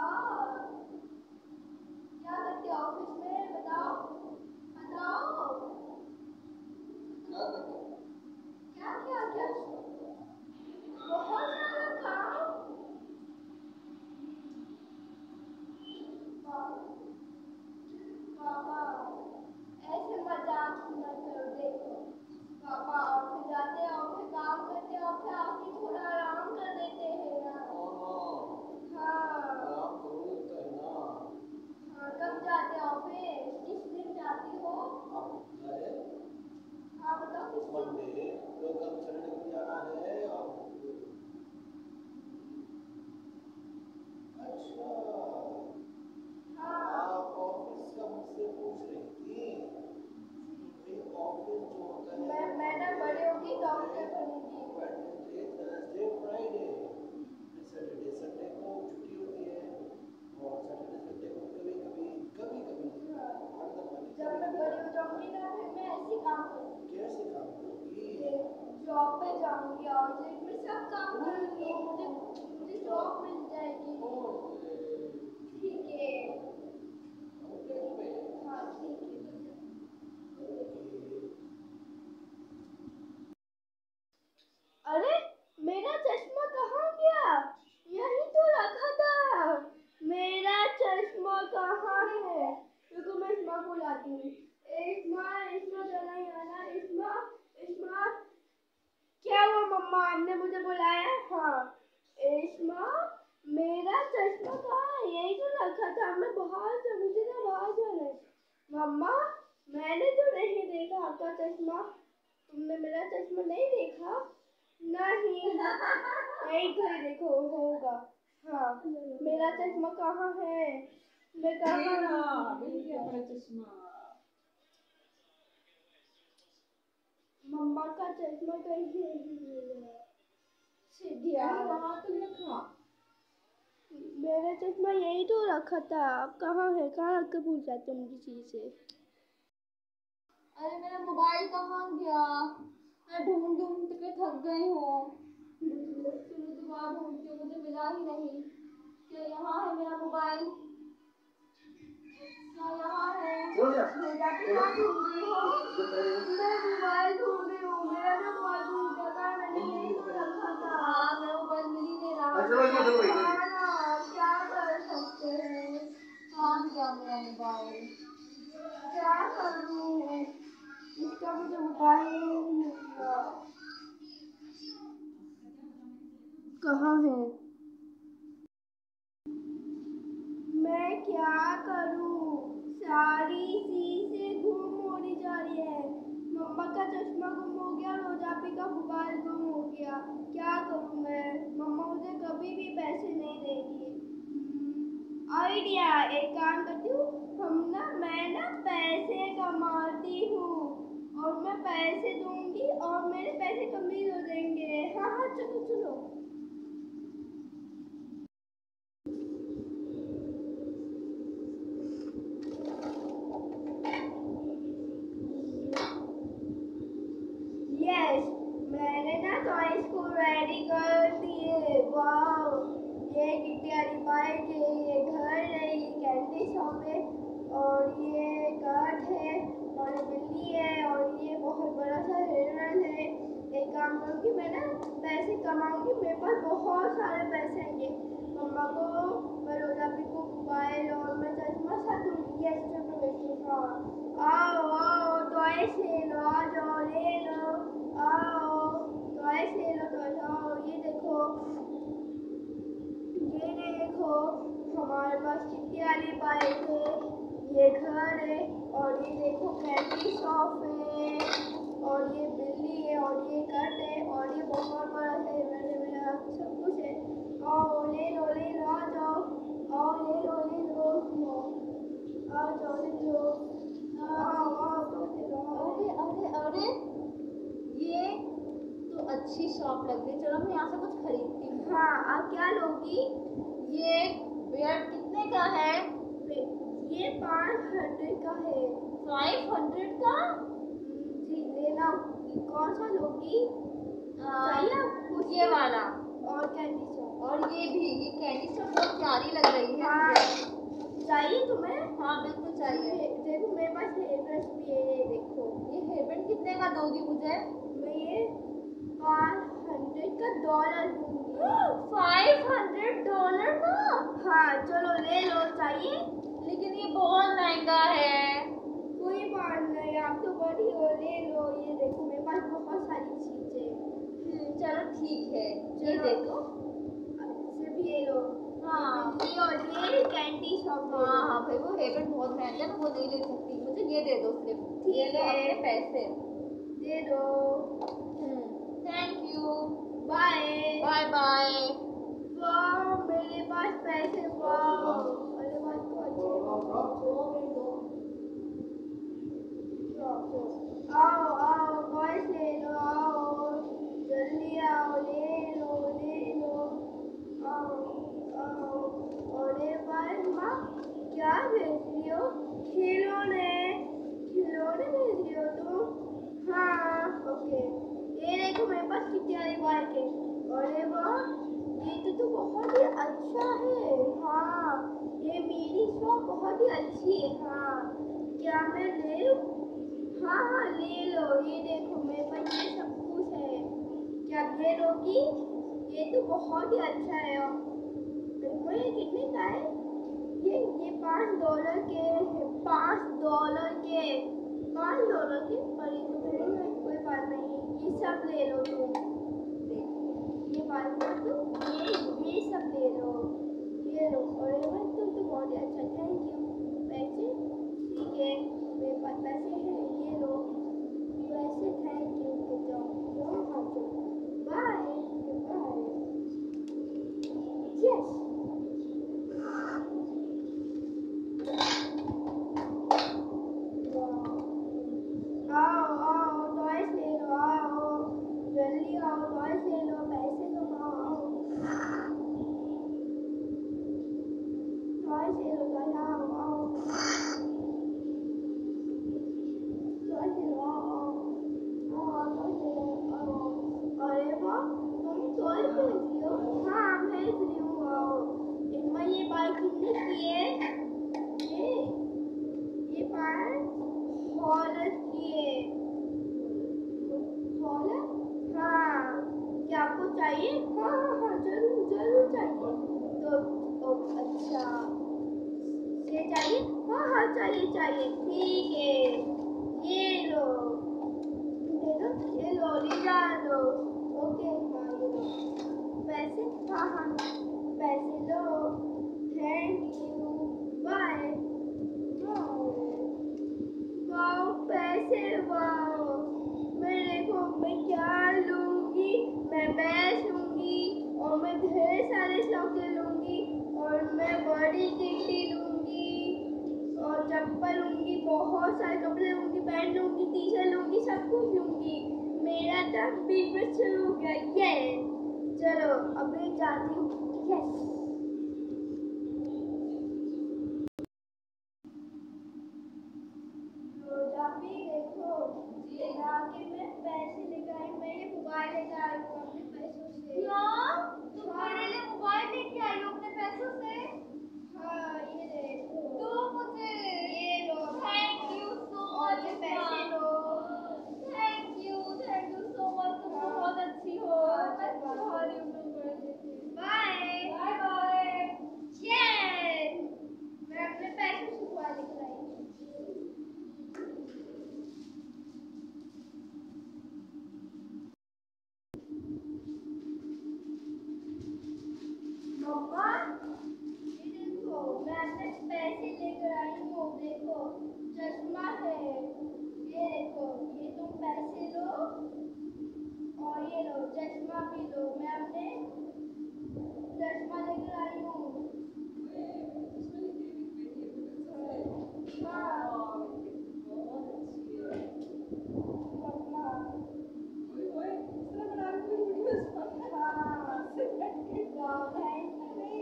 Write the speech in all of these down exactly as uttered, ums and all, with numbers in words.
क्या करते हो ऑफिस में? बताओ बताओ। क्या करते हो? क्या क्या क्या? बहुत सारा काम। पापा ऐसे मजाक मत करो। देखो पापा ऑफिस जाते हैं, ऑफिस काम करते हैं, ऑफिस आके थोड़ा आराम कर देते हैं ना। हाँ आराम करोगे तो है ना। हाँ, कब जाते हो ऑफिस? किस दिन जाती हो? अरे हाँ बताओ किस दिन? मंडे तो कल सैटरडे को जाना है। और अच्छा हाँ आप ऑफिस का मुझसे पूछ रही थी कि ऑफिस जो होता है मैं मैं ना बड़े होके डॉक्टर बनूंगी। Wednesday Thursday Friday, Saturday Sunday को छुट्टी होती है और सैटरडे संडे को कभी कभी कभी कभी हाँ, हर दफा नहीं, जब मैं बड़ी हो जाऊंगी ना फिर मैं ऐसे काम करूंगी। कैसे काम करोगी? जॉब पे जाऊंगी और मैं सब काम करूंगी। मुझे मुझे जॉब मिल जाएगी। ठीक है हाँ ठीक है। अरे मेरा चश्मा कहाँ गया? यहीं तो रखा था। मेरा चश्मा कहाँ है? रुको मैं इस्मा को लाती हूँ। इस्मा इस्मा चला ही आना। इस्मा इस्मा क्या हुआ मम्मा? आपने मुझे बुलाया? हाँ इस्मा मेरा चश्मा कहाँ है? यहीं तो रखा था। मैं बाहर से मुझे ना बाहर जाना है। मम्मा मैंने तो नहीं देखा आपका चश्मा। तुमने मेरा चश्मा नहीं देखा? नहीं यही कहीं देखो होगा। हाँ मेरा चश्मा कहाँ है? मैं कहाँ? चश्मा मम्मा का चश्मा कहीं सीधिया वहाँ तो रखा। मेरा चश्मा यही तो रखा था। अब कहाँ है? कहाँ रख के पूछ जाते हो मुझे चीज से? अरे मेरा मोबाइल कहाँ गया? मैं ढूंढ ढूंढ के थक गई हूँ। सुनो दोबारा ढूंढती हूँ, मुझे मिला ही नहीं। क्या यहाँ है मेरा मोबाइल? क्या यहाँ है? मेरा भी कहाँ ढूंढ रही हो? मैं मोबाइल ढूंढ रही हूँ। मेरा जो मोबाइल ढूंढ गया मैंने यही तो रखा था। हाँ मेरा मोबाइल मिल ही नहीं रहा। हाँ ना क्या कर सकते हैं? कहाँ गया मेरा मोबाइल? क्या करूँ? इसका मुझे मोबाइल नहीं मिला। कहाँ है? मैं क्या करूँ? सारी चीजें गुम होने जा रही है। मम्मा का चश्मा गुम हो गया, रोजापी का मोबाइल गुम हो गया। क्या करूँ मैं? मम्मा मुझे कभी भी पैसे नहीं देगी। आइडिया, एक काम करती हूँ। हम ना मैं ना पैसे कमाती हूँ और मैं पैसे दूंगी और मेरे पैसे कमी हो जाएंगे। हाँ हाँ चलो चलो। यस मैंने ना टॉयज को रेडी कर दिए। वाओ ये गिट्टियारी बाइक है, ये घर है, ये कैंडी शॉप है और ये काठ है और ये बिल्ली है और ये बहुत बड़ा सा हिरन है। एक काम करूँगी मैं ना पैसे कमाऊंगी, मेरे पास बहुत सारे पैसे आएंगे। मम्मा को मैं रोजापी को मोबाइल और मैं चश्मा साथ दूंगी। यस चलो बेटी हाँ आओ आओ टॉयज ले लो, आ जाओ ले लो, आओ टॉयज ले लो टॉयज। आओ ये देखो ये देखो हमारे पास कितनी वाली बाइक है, ये घर है और ये देखो कैंडी शॉप है और ये बिल्ली है और ये कट है और ये बहुत बड़ा है। मैंने मेरा सब कुछ है। आओ ले लो ले लो, आ जाओ आओ ले लो ले लो, आ जाओ ले लो, आओ आओ तो ले लो। अरे अरे अरे ये तो अच्छी शॉप लग रही है। चलो मैं यहाँ से कुछ खरीदती हूँ। हाँ आप क्या लोगी? ये बेड कितने का है? ये पाँच हंड्रेड का है। फाइव हंड्रेड का? जी लेना। कौन सा लोगी? चाहिए आपको? ये वाला और कैंडी शॉप और और ये भी, ये कैंडी सब बहुत प्यारी लग रही है हाँ। मुझे। चाहिए तुम्हें? हाँ बिल्कुल चाहिए। देखो मेरे पास हेयर ब्रश भी है, ये देखो। ये हेयर बैंड कितने का दोगी मुझे? मैं ये पाँच हंड्रेड का डॉलर दूंगी। फाइव हंड्रेड डॉलर का? हाँ चलो ले लो। चाहिए? लेकिन ये बहुत महंगा है। कोई बात नहीं, आप तो बड़ी हो, ले लो। ये देखो मेरे पास बहुत सारी चीजें। चलो ठीक है, ये चलो। देखो। सिर्फ ये लो। हाँ। ये और ये कैंडी शॉप। हाँ हाँ भाई, वो हेयर बैंड बहुत महंगा है, मैं वो नहीं ले सकती, मुझे ये दे दो सिर्फ। ये लो अपने पैसे। दे दो। Thank you. Bye bye bye. वाह मेरे पास पैसे। वाह अरे वाह तो अच्छे। आओ आओ बॉयज ले लो, आओ जल्दी आओ, ले लो ले लो। आओ आओ। अरे भाई माँ क्या भेज रही हो? खिलौने खिलौने भेज रही हो तुम? हाँ ओके। ये देखो मेरे पास कितने सारे बाइक है। अरे वाह ये तो, तो बहुत ही अच्छा है। हाँ ये मेरी शॉप बहुत ही अच्छी है। हाँ क्या मैं ले लूं? हाँ हाँ ले लो। ये देखो मेरे पास ये सब कुछ है। क्या ये लोगी? ये तो बहुत ही अच्छा है। देखो ये कितने का है? ये ये पाँच डॉलर के है। पाँच डॉलर के पाँच डॉलर के पर ये तो महंगा है। कोई बात नहीं, ये सब ले लो तुम। ये बात कर दो, ये ये सब ले लो। ये लो। अरे भाई तुम तो बहुत ही अच्छा। Thank you. पैसे ठीक है, मेरे पास पैसे हैं, ये लो पैसे। Thank you. जाओ जाओ हाँ जाओ। Bye bye. यस आओ आओ टॉयज ले लो। आओ जल्दी आओ, टॉयज ले लो, पैसे कमाओ। आओ टॉयज ले लो। टॉयज आओ आओ टॉयज ले लो। आओ आओ टॉयज ले लो। आओ। अरे वाह तुम टॉयज भेज रही हो? हाँ भेज रही हूँ। आओ। एक बार ये बाइक कितने की है? ये ये पाँच डॉलर की है। डॉलर? हाँ क्या आपको चाहिए? हाँ हाँ हाँ जरूर जरूर चाहिए। तो ओ, अच्छा ये चाहिए? हाँ हाँ चाहिए चाहिए। ठीक है ये लो, दे दो। ये लो ले जा लो। ओके हाँ ये लो पैसे। हाँ हाँ पैसे लो। Thank you. बाय वाओ पैसे। वाओ मैं देखो मैं क्या लूंगी? मैं मैच लूंगी और मैं ढेर सारे चॉकलेट लूंगी और मैं बड़ी गिट्टी लूंगी और चप्पल लूंगी, बहुत सारे कपड़े लूंगी, पैंट लूंगी, टी शर्ट लूंगी, सब कुछ लूंगी। मेरा तब बिजनेस शुरू हो गया। ये चलो अब मैं जाती हूँ। यस देखो ये आके मैं पैसे लेकर आई। मैं ये मोबाइल लेकर आई हूँ अपने पैसों से। क्या तुम मेरे लिए मोबाइल लेके आई हो अपने पैसों से? हाँ ये देखो। दो मुझे। ये लो। थैंक यू सो और मच। ये पैसे लो। Thank you thank you so much, तुम हाँ। बहुत अच्छी हो। हाँ, मैं चल बाय। तुम्हारी उम्र में। Bye bye bye. यस मैं अपने पैसों से मोबाइल लेकर आई हूँ। मम्मा ये देखो मैं अपने पैसे लेकर आई हूँ। देखो चश्मा है। ये देखो ये तुम पैसे लो और ये लो चश्मा भी लो। मैं अपने चश्मा लेकर आई हूँ। हाँ मम्मा हाँ थैंक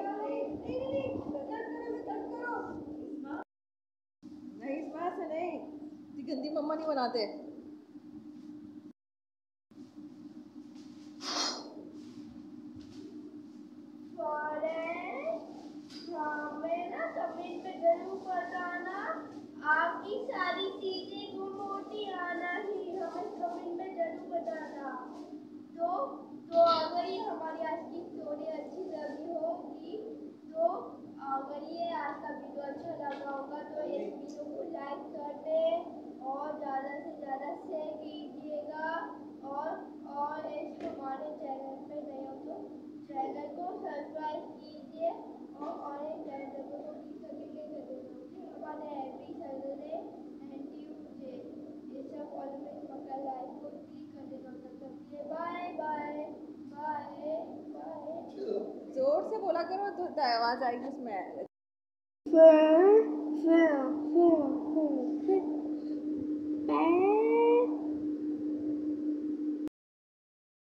नहीं इस बात से नहीं, ये गंदी मम्मा नहीं बनाते। कमेंट में जरूर बताना। आपकी सारी चीजें गुम होती आना ही हमें कमेंट में जरूर बताना। तो तो अगर ये हमारी आज की स्टोरी अच्छी लगी होगी, तो अगर ये आज का वीडियो अच्छा लगा होगा तो इस वीडियो को लाइक कर दें और ज़्यादा से ज़्यादा शेयर कीजिएगा। और और इस हमारे चैनल पे नए हो तो चैनल को सब्सक्राइब कीजिए और ऑरेंज चैनल को क्लिक करके क्या कर देना हमारे एवरी संडे एंड ट्यूसडे ये सब ऑलवेज मगर लाइक को क्लिक कर देना। तब तक बाय बाय बाय बाय। जोर से बोला करो तो आवाज आएगी उसमें। फिर फिर